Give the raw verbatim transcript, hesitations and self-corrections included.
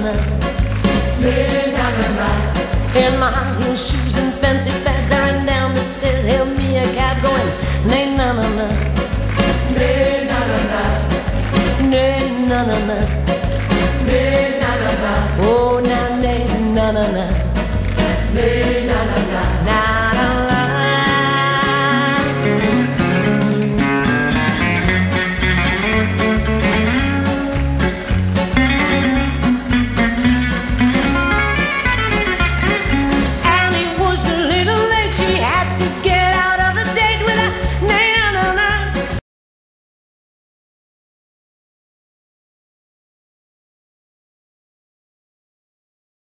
na. Nay, na, na, na. In my high heel shoes and fancy fads, I ran down the stairs, hailed me a cab going, nay, na, na, na. Nay, na, na, na. Nay, na, na, na. Nay, na, na, na. Oh, na, nay, na, na, na.